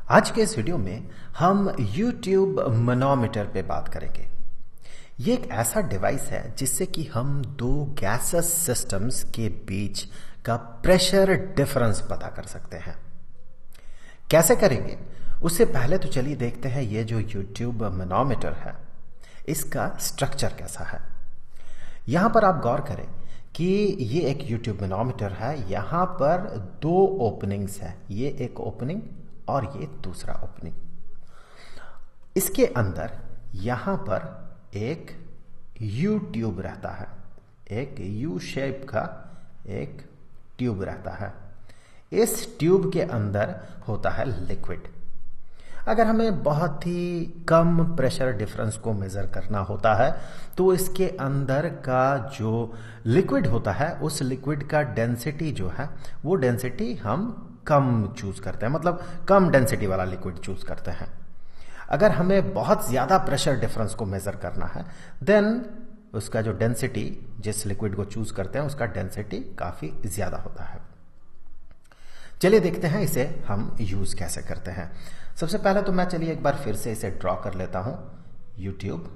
आज के इस वीडियो में हम YouTube मैनोमीटर पे बात करेंगे। ये एक ऐसा डिवाइस है जिससे कि हम दो गैसेस सिस्टम्स के बीच का प्रेशर डिफरेंस पता कर सकते हैं। कैसे करेंगे उससे पहले तो चलिए देखते हैं ये जो YouTube मैनोमीटर है इसका स्ट्रक्चर कैसा है। यहां पर आप गौर करें कि ये एक YouTube मैनोमीटर है। यहां पर दो ओपनिंग्स है, ये एक ओपनिंग और ये दूसरा ओपनिंग। इसके अंदर यहां पर एक यू ट्यूब रहता है, एक यू शेप का एक ट्यूब रहता है। इस ट्यूब के अंदर होता है लिक्विड। अगर हमें बहुत ही कम प्रेशर डिफरेंस को मेजर करना होता है तो इसके अंदर का जो लिक्विड होता है उस लिक्विड का डेंसिटी जो है वो डेंसिटी हम कम चूज करते हैं, मतलब कम डेंसिटी वाला लिक्विड चूज करते हैं। अगर हमें बहुत ज्यादा प्रेशर डिफरेंस को मेजर करना है देन उसका जो डेंसिटी, जिस लिक्विड को चूज करते हैं उसका डेंसिटी काफी ज्यादा होता है। चलिए देखते हैं इसे हम यूज कैसे करते हैं। सबसे पहले तो मैं चलिए एक बार फिर से इसे ड्रॉ कर लेता हूं। यूट्यूब,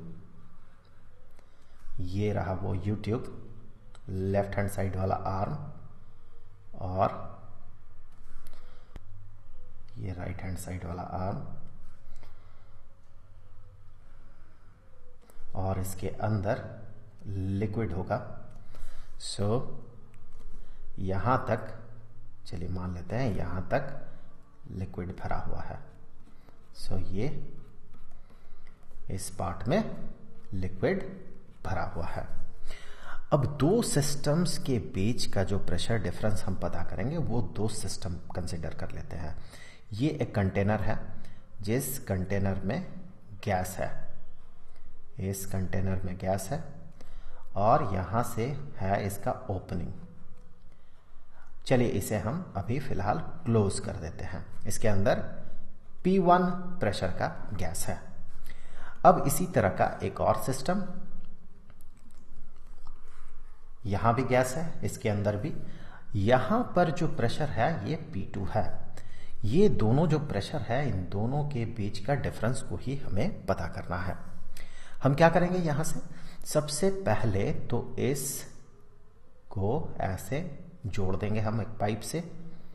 ये रहा वो यूट्यूब, लेफ्ट हैंड साइड वाला आर्म और ये राइट हैंड साइड वाला आर्म, और इसके अंदर लिक्विड होगा। सो यहां तक, चलिए मान लेते हैं यहां तक लिक्विड भरा हुआ है। सो ये इस पार्ट में लिक्विड भरा हुआ है। अब दो सिस्टम्स के बीच का जो प्रेशर डिफरेंस हम पता करेंगे वो दो सिस्टम कंसीडर कर लेते हैं। ये एक कंटेनर है जिस कंटेनर में गैस है, इस कंटेनर में गैस है और यहां से है इसका ओपनिंग। चलिए इसे हम अभी फिलहाल क्लोज कर देते हैं। इसके अंदर P1 प्रेशर का गैस है। अब इसी तरह का एक और सिस्टम, यहां भी गैस है, इसके अंदर भी। यहां पर जो प्रेशर है ये P2 है। ये दोनों जो प्रेशर है इन दोनों के बीच का डिफरेंस को ही हमें पता करना है। हम क्या करेंगे, यहां से सबसे पहले तो इस को ऐसे जोड़ देंगे हम एक पाइप से।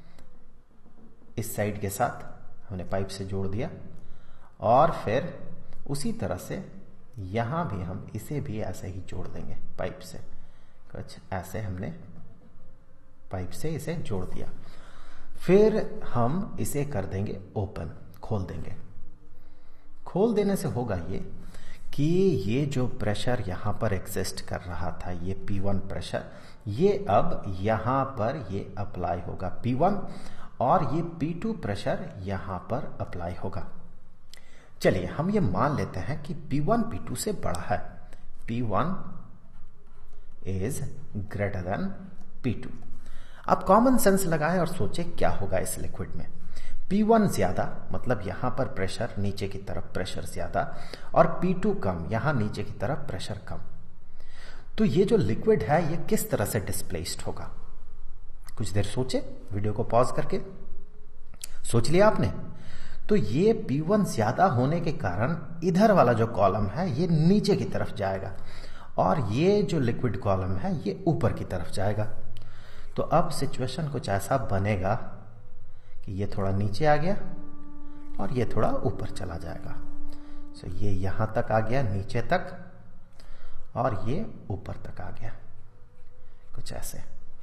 इस साइड के साथ हमने पाइप से जोड़ दिया और फिर उसी तरह से यहां भी हम इसे भी ऐसे ही जोड़ देंगे पाइप से। कुछ ऐसे हमने पाइप से इसे जोड़ दिया। फिर हम इसे कर देंगे ओपन, खोल देंगे। खोल देने से होगा ये कि ये जो प्रेशर यहां पर एग्जिस्ट कर रहा था, ये P1 प्रेशर, ये अब यहां पर ये अप्लाई होगा P1, और ये P2 प्रेशर यहां पर अप्लाई होगा। चलिए हम ये मान लेते हैं कि P1 P2 से बड़ा है। P1 is greater than P2। अब कॉमन सेंस लगाएं और सोचें क्या होगा इस लिक्विड में। P1 ज्यादा, मतलब यहां पर प्रेशर नीचे की तरफ प्रेशर ज्यादा, और P2 कम, यहां नीचे की तरफ प्रेशर कम। तो ये जो लिक्विड है ये किस तरह से डिस्प्लेस्ड होगा? कुछ देर सोचे, वीडियो को पॉज करके सोच लिया आपने? तो ये P1 ज्यादा होने के कारण इधर वाला जो कॉलम है ये नीचे की तरफ जाएगा और ये जो लिक्विड कॉलम है ये ऊपर की तरफ जाएगा। तो अब सिचुएशन कुछ ऐसा बनेगा कि ये थोड़ा नीचे आ गया और ये थोड़ा ऊपर चला जाएगा। सो ये यहां तक आ गया नीचे तक और ये ऊपर तक आ गया, कुछ ऐसे।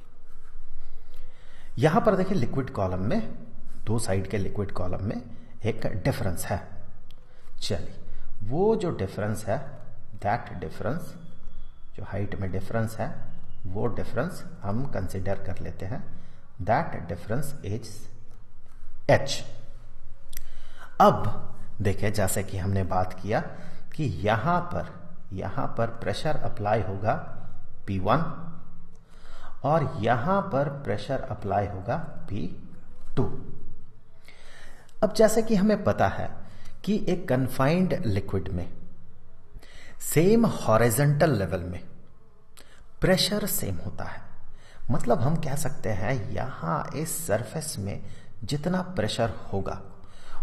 यहां पर देखिए लिक्विड कॉलम में, दो साइड के लिक्विड कॉलम में एक डिफरेंस है। चलिए वो जो डिफरेंस है, दैट डिफरेंस, जो हाइट में डिफरेंस है वो डिफरेंस हम कंसीडर कर लेते हैं। That difference is H। अब देखिए जैसे कि हमने बात किया कि यहां पर प्रेशर अप्लाई होगा P1 और यहां पर प्रेशर अप्लाई होगा P2। अब जैसे कि हमें पता है कि एक कन्फाइंड लिक्विड में सेम हॉरिजॉन्टल लेवल में प्रेशर सेम होता है। मतलब हम कह सकते हैं यहां इस सरफेस में जितना प्रेशर होगा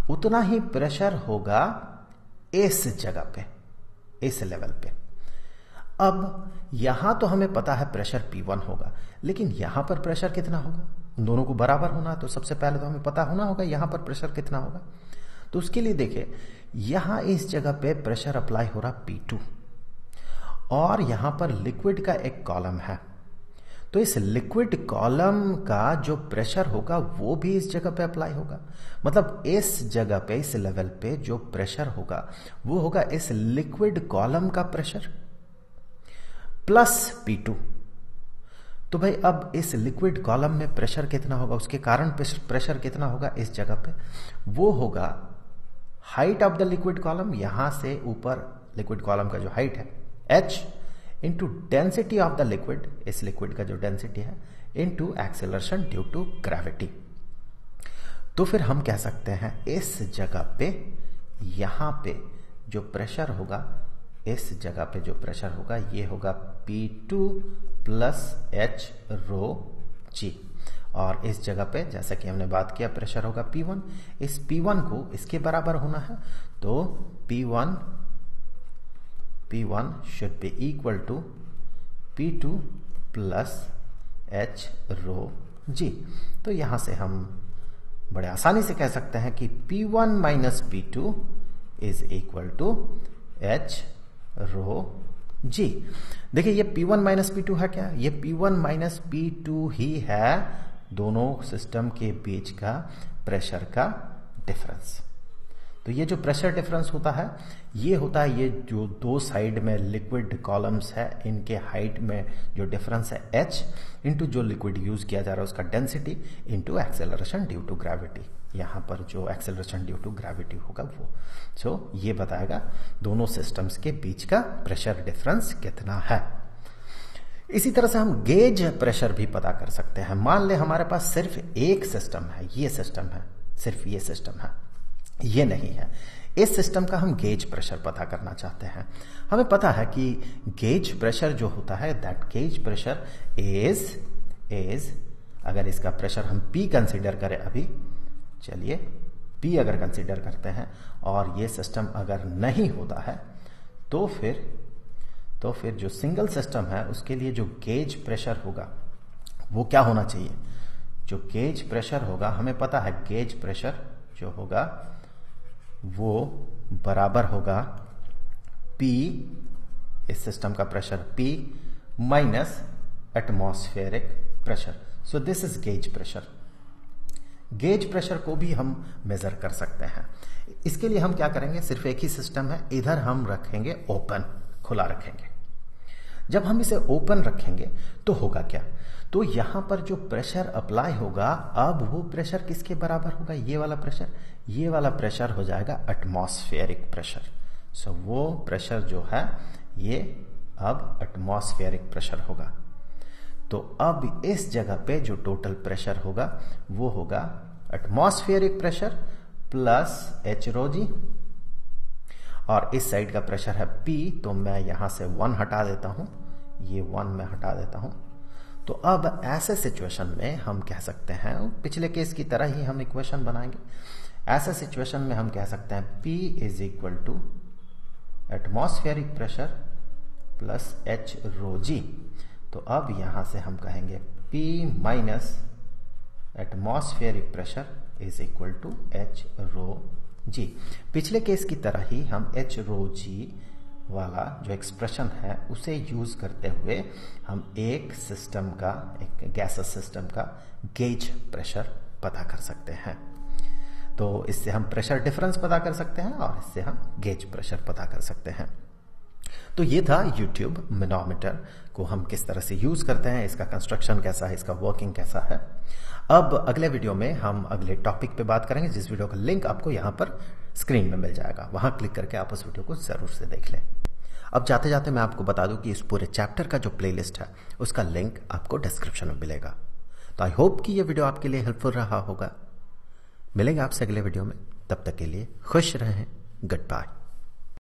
उतना ही प्रेशर होगा इस जगह पे, इस लेवल पे। अब यहां तो हमें पता है प्रेशर P1 होगा, लेकिन यहां पर प्रेशर कितना होगा? दोनों को बराबर होना है, तो सबसे पहले तो हमें पता होना होगा यहां पर प्रेशर कितना होगा। तो उसके लिए देखिए, यहां इस जगह पे प्रेशर अप्लाई हो रहा P2 और यहां पर लिक्विड का एक कॉलम है, तो इस लिक्विड कॉलम का जो प्रेशर होगा वो भी इस जगह पे अप्लाई होगा। मतलब इस जगह पे, इस लेवल पे जो प्रेशर होगा वो होगा इस लिक्विड कॉलम का प्रेशर प्लस P2। तो भाई अब इस लिक्विड कॉलम में प्रेशर कितना होगा, उसके कारण प्रेशर कितना होगा इस जगह पे, वो होगा height of the liquid column, यहां से ऊपर लिक्विड कॉलम का जो हाइट है h into density of the liquid, इस लिक्विड का जो डेंसिटी है, into acceleration due to gravity. तो फिर हम कह सकते हैं इस जगह पे, यहां पे जो प्रेशर होगा, इस जगह पे जो प्रेशर होगा ये होगा P2 plus H rho G, और इस जगह पे जैसा कि हमने बात किया प्रेशर होगा P1, इस P1 को इसके बराबर होना है, तो P1 should be equal to P2 plus H rho G। तो यहां से हम बड़े आसानी से कह सकते हैं कि P1 minus P2 is equal to H rho G। देखिए ये P1 माइनस P2 है क्या? ये P1 माइनस P2 ही है दोनों सिस्टम के बीच का प्रेशर का डिफरेंस। तो ये जो प्रेशर डिफरेंस होता है ये होता है, ये जो दो साइड में लिक्विड कॉलम्स है इनके हाइट में जो डिफरेंस है h इंटू जो लिक्विड यूज किया जा रहा है उसका density into acceleration due to gravity. यहां पर जो एक्सेलरेशन ड्यू टू ग्रेविटी होगा वो, सो ये बताएगा दोनों सिस्टम्स के बीच का प्रेशर डिफरेंस कितना है। इसी तरह से हम गेज प्रेशर भी पता कर सकते हैं। मान ले हमारे पास सिर्फ एक सिस्टम है, ये सिस्टम है, सिर्फ ये सिस्टम है, ये नहीं है। इस सिस्टम का हम गेज प्रेशर पता करना चाहते हैं। हमें पता है कि गेज प्रेशर जो होता है, दैट गेज प्रेशर इज अगर इसका प्रेशर हम P कंसीडर करें, अभी चलिए P अगर कंसीडर करते हैं और ये सिस्टम अगर नहीं होता है तो फिर जो सिंगल सिस्टम है उसके लिए जो गेज प्रेशर होगा वो क्या होना चाहिए? जो गेज प्रेशर होगा, हमें पता है गेज प्रेशर जो होगा वो बराबर होगा P, इस सिस्टम का pressure P minus atmospheric pressure. So this is gauge pressure. Gauge pressure को भी हम मेजर कर सकते हैं। इसके लिए हम क्या करेंगे, सिर्फ एक ही सिस्टम है, इधर हम रखेंगे ओपन, खुला रखेंगे। जब हम इसे ओपन रखेंगे तो होगा क्या, तो यहां पर जो प्रेशर अप्लाई होगा, अब वो प्रेशर किसके बराबर होगा? ये वाला प्रेशर, ये वाला प्रेशर हो जाएगा एटमॉस्फेरिक प्रेशर। सो वो प्रेशर जो है ये अब एटमॉस्फेरिक प्रेशर होगा। तो अब इस जगह पे जो टोटल प्रेशर होगा वो होगा atmospheric pressure plus H rho G, और इस साइड का प्रेशर है P, तो मैं यहां से 1 हटा देता हूं, ये 1 मैं हटा देता हूं। तो अब ऐसे सिचुएशन में हम कह सकते हैं, पिछले केस की तरह ही हम इक्वेशन बनाएंगे। ऐसे सिचुएशन में हम कह सकते हैं P is equal to atmospheric pressure plus H rho G। तो अब यहां से हम कहेंगे P minus atmospheric pressure is equal to H rho G। पिछले केस की तरह ही हम H रो G वाला जो एक्सप्रेशन है उसे यूज करते हुए हम एक सिस्टम का, एक गैसेस सिस्टम का गेज प्रेशर पता कर सकते हैं। तो इससे हम प्रेशर डिफरेंस पता कर सकते हैं और इससे हम गेज प्रेशर पता कर सकते हैं। तो ये था यूट्यूब मैनोमीटर को हम किस तरह से यूज करते हैं, इसका कंस्ट्रक्शन कैसा है, इसका वर्किंग कैसा है। अब अगले वीडियो में हम अगले टॉपिक पे बात करेंगे, जिस वीडियो का लिंक आपको यहां पर स्क्रीन में मिल जाएगा। वहां क्लिक करके आप उस वीडियो को जरूर से देख लें। अब जाते जाते मैं आपको बता दूं कि इस पूरे चैप्टर का जो प्लेलिस्ट है उसका लिंक आपको डिस्क्रिप्शन में मिलेगा। तो आई होप कि ये वीडियो आपके लिए हेल्पफुल रहा होगा। मिलेंगे आपसे अगले वीडियो में, तब तक के लिए खुश रहें। Good bye.